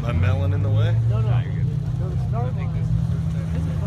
my melon in the way? No, no. Nah, you're good. No, the start line. This is